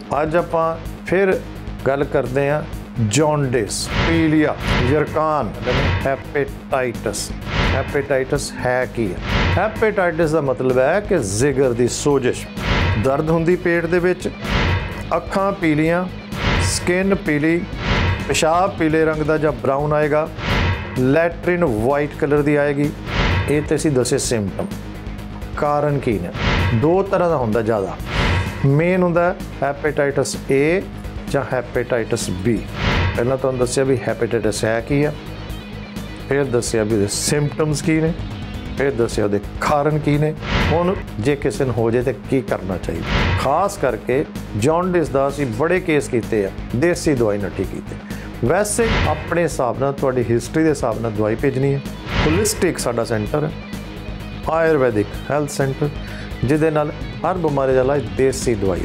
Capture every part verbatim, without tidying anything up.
ਅੱਜ ਆਪਾਂ ਫਿਰ ਗੱਲ ਕਰਦੇ ਹਾਂ ਜੌਂਡਿਸ, ਪੀਲੀਆ, ਯਰਕਾਨ, ਹੈਪੇਟਾਈਟਸ। ਹੈਪੇਟਾਈਟਸ ਹੈ ਕੀ ਹੈ? ਹੈਪੇਟਾਈਟਸ ਦਾ ਮਤਲਬ ਹੈ ਕਿ ਜਿਗਰ ਦੀ ਸੋਜਿਸ਼, ਦਰਦ ਹੁੰਦੀ ਪੇਟ ਦੇ ਵਿੱਚ, ਅੱਖਾਂ ਪੀਲੀਆਂ, ਸਕਿਨ ਪੀਲੀ, ਪਿਸ਼ਾਬ ਪੀਲੇ ਰੰਗ ਦਾ ਜਾਂ ਬਰਾਊਨ ਆਏਗਾ, ਲੈਟਰਿਨ ਵਾਈਟ ਕਲਰ ਦੀ ਆਏਗੀ। ਇਹ ਤੇ ਅਸੀਂ ਦੱਸੇ ਸਿੰਪਟਮ। ਕਾਰਨ ਕੀ ਨੇ? ਦੋ ਤਰ੍ਹਾਂ ਦਾ ਹੁੰਦਾ ਜ਼ਿਆਦਾ। ਮੇਨ ਹੁੰਦਾ ਹੈਪੇਟਾਈਟਸ ਏ ਜਾਂ ਹੈਪੇਟਾਈਟਸ ਬੀ। ਪਹਿਲਾਂ ਤੁਹਾਨੂੰ ਦੱਸਿਆ ਵੀ ਹੈਪੇਟਾਈਟਸ ਹੈ ਕੀ ਆ, ਫਿਰ ਦੱਸਿਆ ਵੀ ਉਹਦੇ ਸਿੰਪਟਮਸ ਕੀ ਨੇ, ਫਿਰ ਦੱਸਿਆ ਉਹਦੇ ਕਾਰਨ ਕੀ ਨੇ। ਹੁਣ ਜੇ ਕਿਸੇ ਨੂੰ ਹੋ ਜਾਏ ਤਾਂ ਕੀ ਕਰਨਾ ਚਾਹੀਦਾ। ਖਾਸ ਕਰਕੇ ਜੌਂਡਿਸ ਦਾ ਅਸੀਂ ਬੜੇ ਕੇਸ ਕੀਤੇ ਆ, ਦੇਸੀ ਦਵਾਈ ਨਾਲ ਠੀਕ ਕੀਤੇ। ਵੈਸੇ ਆਪਣੇ ਹਿਸਾਬ ਨਾਲ ਤੁਹਾਡੀ ਹਿਸਟਰੀ ਦੇ ਹਿਸਾਬ ਨਾਲ ਦਵਾਈ ਭੇਜਣੀ ਹੈ। ਹੋਲਿਸਟਿਕ ਸਾਡਾ ਸੈਂਟਰ ਹੈ, ਆਯੁਰਵੈਦਿਕ ਹੈਲਥ ਸੈਂਟਰ, ਜਿਹਦੇ ਨਾਲ ਹਰ ਬਿਮਾਰੀ ਦਾ ਇਲਾਜ ਦੇਸੀ ਦਵਾਈ।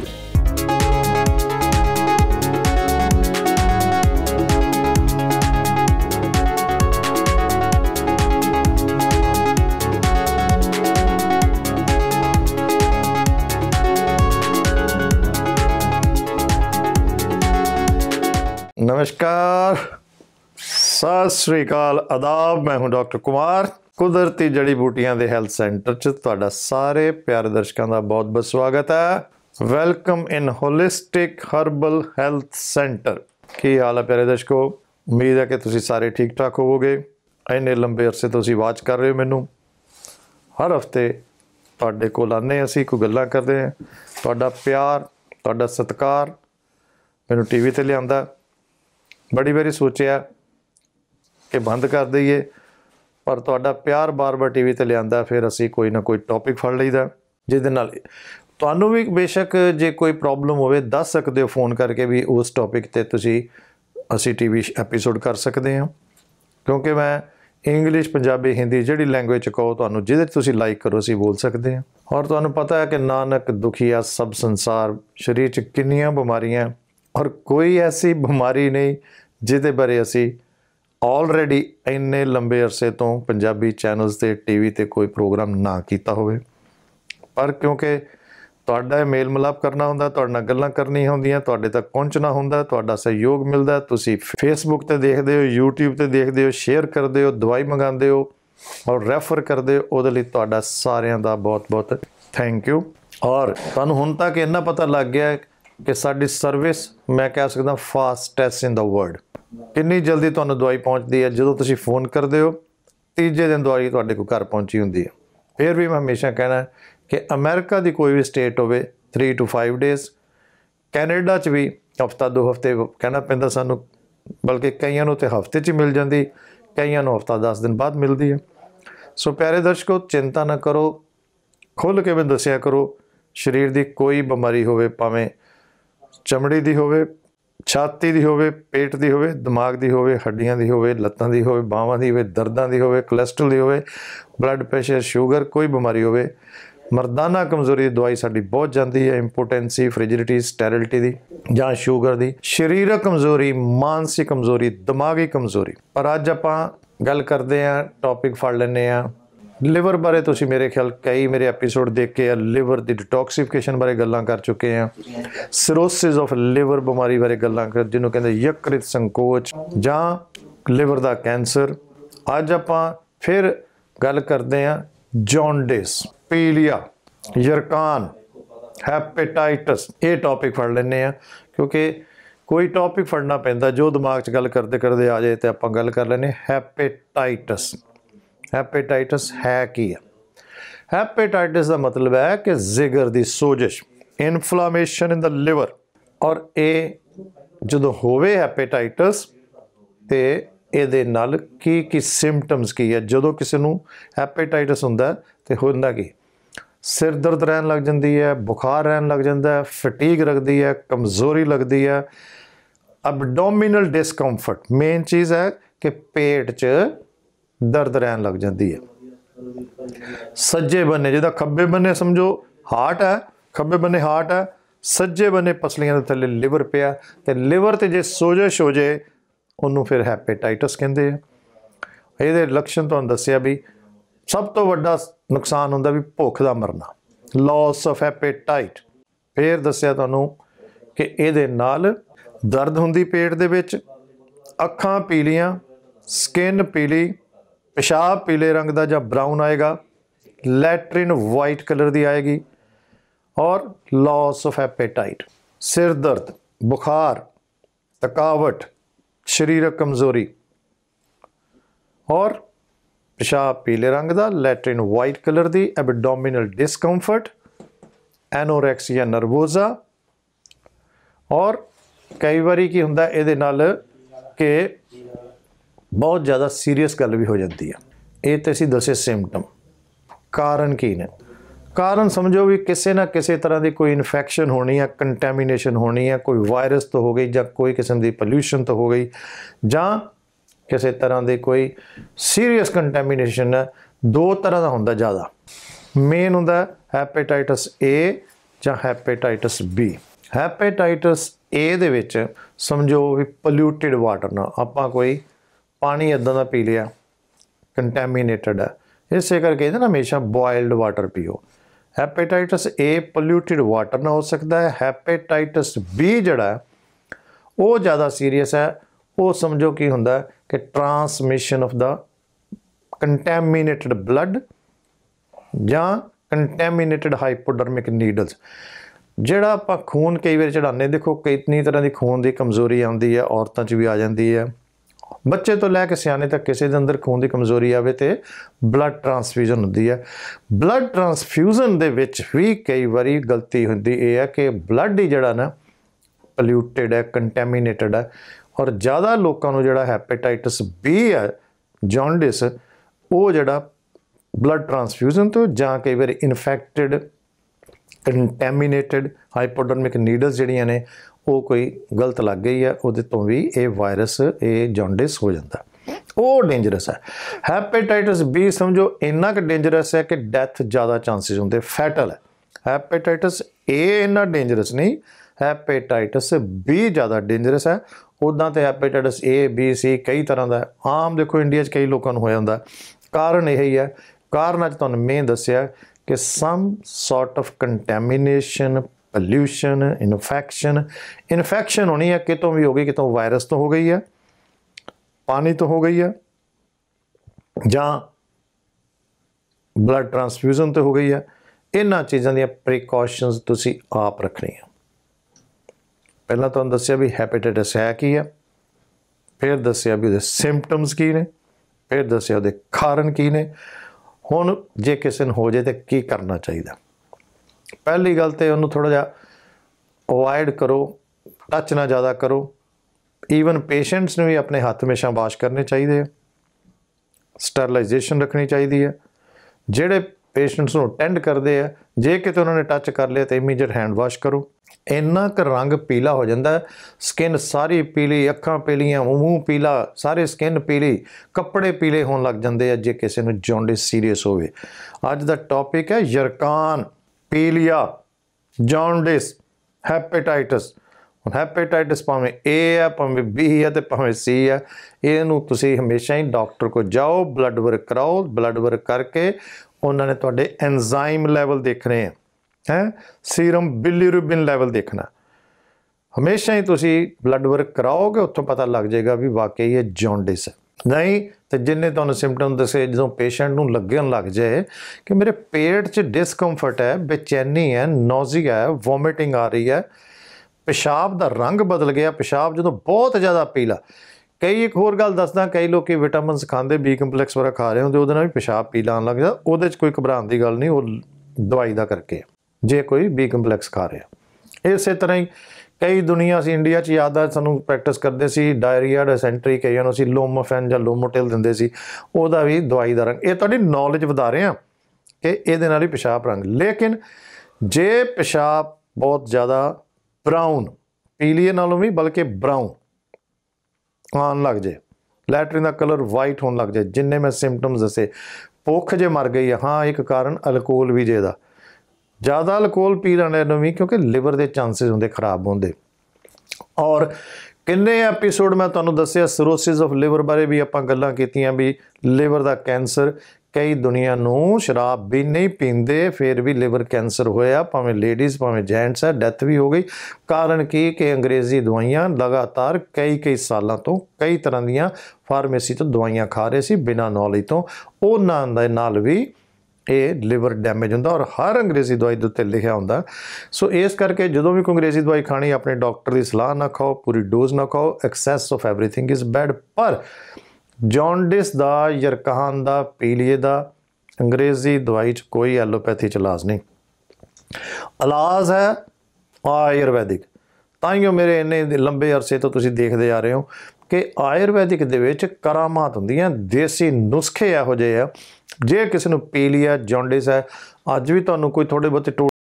नमस्कार, सत श्री अकाल, आदाब। मैं हूं डॉक्टर कुमार। कुदरती जड़ी बूटियां दे हेल्थ सेंटर च तुहाडा सारे प्यारे दर्शकों का बहुत बहुत स्वागत है। Welcome in holistic herbal health centre. की हाल है प्यारे दर्शकों? उम्मीद है कि तुसी सारे ठीक ठाक होवोगे। इन्ने लंबे अरसे तो तुसी वाच कर रहे हो मैनू। हर हफ्ते तुहाडे कोल आने असीं कोई गल्लां करदे हां। तुहाडा प्यार, तुहाडा सत्कार मैनू टी वी ते लिआंदा। बड़ी बारी सोचिया कि बंद कर दईए, पर तुहाडा प्यार बार बार टी वी ते लिआंदा, फिर असीं कोई ना कोई टॉपिक फड़ लईदा जिहदे नाल तुहानूं भी बेशक जे कोई प्रॉब्लम होवे दस सकदे हो फ़ोन करके भी उस टॉपिक ते तुसीं असीं टी वी एपीसोड कर सकदे हां। क्योंकि मैं इंग्लिश, पंजाबी, हिंदी जिहड़ी लैंग्वेज कहो तुहानूं जिहदे तुसीं लाइक करो असीं बोल सकदे हां। और तुहानूं पता है कि नानक दुखिया सब संसार, शरीर च किन्नियां बीमारियां, और कोई ऐसी बीमारी नहीं जिहदे बारे असीं ऑलरेडी इन्ने लंबे अरसे तो पंजाबी चैनल्स ते टी वी ते कोई प्रोग्राम ना कीता होवे। पर क्योंकि तुहाडा मेल मिलाप करना हुंदा, तुहाडे नाल गल्लां करनियां हुंदियां, तुहाडे तक पहुंचना हुंदा, तुहाडा सहयोग मिलदा, तुसीं फेसबुक ते देखदे हो, यूट्यूब ते देखदे हो, शेयर करदे हो, दवाई मंगांदे हो और रैफर करदे हो। उहदे लई तुहाडा सारिआं दा बहुत बहुत थैंक यू। और तुहानूं हुण तक इन्ना पता लग गया है कि साडी सर्विस मैं कह सकदा फास्टैस्ट इन द वर्ल्ड। कितनी जल्दी तुहानूं दवाई पहुँचती है। जो तुसीं फोन करते हो तीजे दिन दवाई तुहाडे कोल घर पहुँची हुंदी है। फिर भी मैं हमेशा कहना कि अमेरिका की कोई भी स्टेट होवे three two five days, Canada च भी हफ्ता दो हफ्ते कहना पैंदा सानूं, बल्कि कईयां नूं ते हफ्ते च मिल जाती, कईयां नूं हफ्ता दस दिन बाद मिलती है। सो प्यारे दर्शकों, चिंता ना करो, खुल के मैं दस्सिया करो। शरीर की कोई बीमारी होवे, भावें चमड़ी की होवे, छाती की होवे, पेट की होवे, दिमाग की होवे, हड्डियां की होवे, लत्तां की होवे, बांवां की होवे, दर्दां की होवे, कोलेस्ट्रॉल की होवे, ब्लड प्रेशर, शुगर, कोई बीमारी होवे, मर्दाना कमजोरी दवाई साडी बहुत जाती है। इंपोटेंसी, फ्रिजिडिटी, स्टेरिलिटी की जां शुगर की, शरीरक कमजोरी, मानसिक कमजोरी, दिमागी कमजोरी। पर अज आपां गल करते हैं, टॉपिक फड़ लैंदे आ लिवर बारे। तुसीं मेरे ख्याल कई मेरे एपीसोड देख के लिवर की डिटॉक्सीफिकेशन बारे गल्लां कर चुके हैं, सिरोसिस ऑफ लिवर बीमारी बारे गल्लां कर, जिन्हों कहते यकृत संकोच जां लिवर का कैंसर। अज आपां फिर गल करते हैं जॉन्डिस, पीलिया, यरकान, हैपेटाइटस। ये टॉपिक फड़ लैंदे आ क्योंकि कोई टॉपिक फड़ना पैंदा, जो दिमाग च गल करते करते आ जाए तो आपां गल कर लैंदे हैपेटाइटस। हैपेटाइटस है की है? हैपेटाइटस का मतलब है कि जिगर की सोजिश, इनफ्लामेशन इन द लिवर। और ये जो होवे हैपेटाइटस तो ये नाल की की सिम्पटम्स की है। जो किसी को हैपेटाइटस हुंदा तो होंदा की, सिर दर्द रहन लग जाती है, बुखार रहन लग जाता है, फटीग लगती है, कमज़ोरी लगती है, एब्डोमिनल डिस्कम्फर्ट। मेन चीज़ है कि पेट च दर्द रहन लग जाती है। सज्जे बन्ने, जिदा खब्बे बन्ने समझो हार्ट है, खब्बे बन्ने हार्ट है, सज्जे बन्ने पसलियां दे थल्ले लिवर पिया, ते लिवर ते जे सोजिश हो जाए उन्होंने फिर हैपेटाइटस कहते हैं। ये लक्षण तुहानूं दस्सिया भी सब तो वड्डा नुकसान हुंदा भी भुख दा मरना, लॉस ऑफ हैपेटाइट। फिर दस्सिया तुहानूं कि ਇਹਦੇ ਨਾਲ ਦਰਦ ਹੁੰਦੀ ਪੇਟ ਦੇ ਵਿੱਚ, ਅੱਖਾਂ ਪੀਲੀਆਂ, ਸਕਿਨ ਪੀਲੀ, पेशाब पीले रंग का ਜਾਂ ब्राउन आएगा, लैट्रिन वाइट कलर की आएगी और लॉस ऑफ एपेटाइट, सिर दर्द, बुखार, थकावट, शरीरक कमज़ोरी और पेशाब पीले रंग का, लैट्रिन वाइट कलर की, एबडोमिनल डिस्कम्फर्ट, एनोरैक्सिया नर्वोजा और कई बारी की हुंदा इहदे नाल कि बहुत ज़्यादा सीरीयस गल भी हो जाती है। ये तो असीं दसे सिम्पटम। कारण की ने? कारण समझो भी किसी ना किसी तरह की कोई इन्फैक्शन होनी है, कंटैमीनेशन होनी है, कोई वायरस तो हो गई या कोई किस्म की पोल्यूशन तो हो गई जां किसी तरह की कोई सीरीयस कंटैमीनेशन है। दो तरह का हुंदा ज़्यादा, मेन हुंदा हैपेटाइटिस ए जां हैपेटाइटिस बी। हैपेटाइटिस ए दे विच समझो भी पोल्यूटिड वाटर ना आपां कोई पानी इदां दा पी लिया, कंटैमीनेटेड है, इस करके ना हमेशा बॉयल्ड वाटर पियो। हैपेटाइटिस ए पोल्यूटिड वाटर ना हो सकता है। हैपेटाइटिस बी जड़ा वो ज़्यादा सीरीयस है, वो समझो कि हुंदा कि transmission of the contaminated blood जां कंटैमीनेटेड हाइपोडर्मिक नीडल्स। ਜਿਹੜਾ ਆਪਾਂ खून कई बार चढ़ाने, देखो कितनी तरह की खून की कमज़ोरी आती है, औरतों च भी आ जाती है, बच्चे तो लैके सियाने तक किसी के अंदर खून की कमज़ोरी आवे तो ब्लड ट्रांसफ्यूजन होती है। ब्लड ट्रांसफ्यूजन दे विच भी कई बारी गलती होती है कि ब्लड ही जड़ा ना पोल्यूटेड है, कंटैमीनेटेड है और ज़्यादा लोगों को जड़ा हैपेटाइटिस बी है, जॉन्डिस, वो जड़ा ब्लड ट्रांसफ्यूजन तो जां कई बार इन्फैक्टेड कंटैमीनेटेड हाइपोडर्मिक नीडल्स जिहड़ियां ने वो कोई गलत लग गई है, वो तो भी ये वायरस ये जॉन्डिस हो जाता है, वो डेंजरस है। हैपेटाइटिस बी समझो इन्ना क डेंजरस है कि डैथ ज़्यादा चांसिस होंगे, फैटल है। हैपेटाइटिस ए इन्ना डेंजरस नहीं, हैपेटाइटिस बी ज़्यादा डेंजरस है। उदा तो हैपेटाइटिस ए बी सी कई तरह का आम देखो इंडिया कई लोगों को हो जाता। कारण यही है, कारण अज तुहानूं मैं दस्सिया कि some sort of contamination, pollution, infection infection होनी है, कितों भी हो गई, कितों वायरस तो हो गई है, पानी तो हो गई है, जां ब्लड ट्रांसफ्यूजन तो हो गई है। इन्हां चीज़ों दी प्रिकॉशनस तुसीं आप रखनियां। पहलां तुहानूं दस्सिया भी हैपेटाइटिस है की है, फिर दस्सिया भी उहदे सिम्पटम्स की ने, फिर दस्सिया उहदे कारण की ने। हुण जे किसी नूं हो जाए तो की करना चाहिए? पहली गल तो उन्होंने थोड़ा जा अवॉइड करो, टच ना ज़्यादा करो। ईवन पेशेंट्स ने भी अपने हाथ हमेशा वाश करने चाहिए, स्टरलाइजेशन रखनी चाहिए है। जेडे पेशेंट्स को अटेंड करते हैं, जे किते उन्होंने टच कर लिया तो इमीजिएट हैंड वाश करो। इन्ना क रंग पीला हो जाता है, स्किन सारी पीली, अखां पीलियां, मूँह पीला, सारे स्किन पीली, कपड़े पीले होने लग जाते हैं जे किसी को जॉन्डिस सीरीयस होवे। अज का टॉपिक है यरकान, पीलिया, जॉन्डिस, हैपेटाइटिस। हैपेटाइटिस भावें ए है, भावें बी है तो भावें सी है, इनू तुसी हमेशा ही डॉक्टर को जाओ, ब्लड वर्क कराओ। ब्लड वर्क करके उन्होंने तुहाडे एंजाइम लैवल देखने हैं, हैं सीरम बिलीरुबिन लैवल देखना। हमेशा ही तुसी ब्लड वर्क कराओगे, उत्थों पता लग जाएगा भी वाकई ये जॉन्डिस है। नहीं तो जिन्हें तुहानूं सिम्पटम दसे, जो पेशेंट नूं लगन लग जाए कि मेरे पेट च डिस्कम्फर्ट है, बेचैनी है, नौजिया है, वोमिटिंग आ रही है, पेशाब का रंग बदल गया, पेशाब जो बहुत ज़्यादा पीला। कई एक होर गल दसदा, कई लोग विटामिन खाते, बी कंपलैक्स वगैरह खा रहे होंगे, उहदे नाल भी पेशाब पीला आउण लग जाता। उहदे च कोई घबराउण की गल नहीं, वो दवाई का करके जे कोई बी कंपलैक्स खा रहा। इस तरह ही कई दुनिया असीं इंडिया च याद है सानूं प्रैक्टिस करते सी, डायरिया, डिसेंट्री, कईयां नूं असीं लोमोफेन जां लोमोटिल दिंदे सी, उहदा भी दवाई दा रंग। ये तुहाडी नॉलेज वधा रहे हैं कि इहदे नाल ही पेशाब रंग। लेकिन जे पेशाब बहुत ज़्यादा ब्राउन, पीलीए नालों भी बल्कि ब्राउन आन लग जाए, लैटरिन का कलर वाइट होने लग जाए, जिन्ने मैं सिम्पटम्स दसे, भुख जे मर गई है, हाँ एक कारण अल्कोहल भी जे दा, ज़्यादा अल्कोहल पी लेने भी, क्योंकि लिवर के चांसिस होंगे खराब होंगे। और किन्ने एपीसोड मैं तुहानूं दस्सिया सिरोसिस ऑफ लिवर बारे भी आपां गल्लां कीतियां भी लिवर का कैंसर ਕਈ ਦੁਨੀਆ ਨੂੰ ਸ਼ਰਾਬ ਵੀ ਨਹੀਂ ਪੀਂਦੇ ਫਿਰ ਵੀ ਲਿਵਰ ਕੈਂਸਰ ਹੋਇਆ, ਭਾਵੇਂ ਲੇਡੀਜ਼ ਭਾਵੇਂ ਜੈਂਟਸ ਹੈ, ਡੈਥ ਵੀ ਹੋ ਗਈ। ਕਾਰਨ ਕੀ ਕਿ ਅੰਗਰੇਜ਼ੀ ਦਵਾਈਆਂ ਲਗਾਤਾਰ ਕਈ ਕਈ ਸਾਲਾਂ ਤੋਂ ਕਈ ਤਰ੍ਹਾਂ ਦੀਆਂ ਫਾਰਮੇਸੀ ਤੋਂ ਦਵਾਈਆਂ ਖਾ ਰਹੇ ਸੀ ਬਿਨਾਂ ਨੌਲੇਜ ਤੋਂ, ਉਹਨਾਂ ਦੇ ਨਾਲ ਵੀ ਇਹ ਲਿਵਰ ਡੈਮੇਜ ਹੁੰਦਾ ਔਰ ਹਰ ਅੰਗਰੇਜ਼ੀ ਦਵਾਈ ਦੇ ਉੱਤੇ ਲਿਖਿਆ ਹੁੰਦਾ। ਸੋ ਇਸ ਕਰਕੇ ਜਦੋਂ ਵੀ ਕੋਈ ਅੰਗਰੇਜ਼ੀ ਦਵਾਈ ਖਾਣੀ ਆਪਣੇ ਡਾਕਟਰ ਦੀ ਸਲਾਹ ਨਾਲ ਖਾਓ, ਪੂਰੀ ਡੋਜ਼ ਨਾ ਖਾਓ। Excess of everything is bad. ਪਰ ਜੌਂਡਿਸ ਦਾ, ਯਰਕਾਨ ਦਾ, ਪੀਲੀਏ ਦਾ ਅੰਗਰੇਜ਼ੀ ਦਵਾਈ 'ਚ ਕੋਈ ਐਲੋਪੈਥੀ 'ਚ ਇਲਾਜ ਨਹੀਂ। ਇਲਾਜ ਹੈ ਆਯੁਰਵੈਦਿਕ। ਤਾਂ ਹੀ ਉਹ ਮੇਰੇ ਇੰਨੇ ਲੰਬੇ ਅਰਸੇ ਤੋਂ ਤੁਸੀਂ ਦੇਖਦੇ ਆ ਰਹੇ ਹੋ ਕਿ ਆਯੁਰਵੈਦਿਕ ਦੇ ਵਿੱਚ ਕਰਾਮਾਤ ਹੁੰਦੀਆਂ, ਦੇਸੀ ਨੁਸਖੇ ਇਹੋ ਜਿਹੇ ਆ। ਜੇ ਕਿਸੇ ਨੂੰ ਪੀਲੀਆ, ਜੌਂਡਿਸ ਹੈ, ਅੱਜ ਵੀ ਤੁਹਾਨੂੰ ਕੋਈ ਥੋੜ੍ਹੇ ਬਹੁਤੇ